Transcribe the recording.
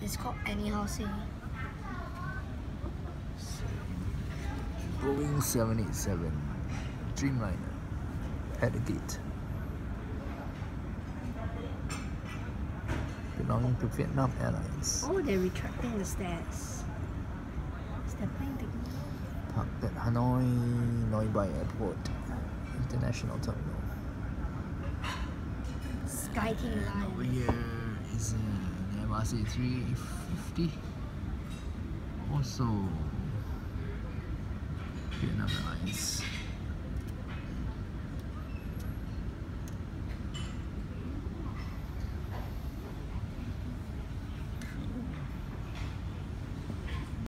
It's called anyhow say. Boeing 787 Dreamliner at the gate. Belonging to Vietnam Airlines. Oh, they're retracting the stairs. Is that plane taking? Parked at Hanoi Noi Airport International Terminal. Sky King And over Line. here is an Airbus A350. Also Vietnam Airlines.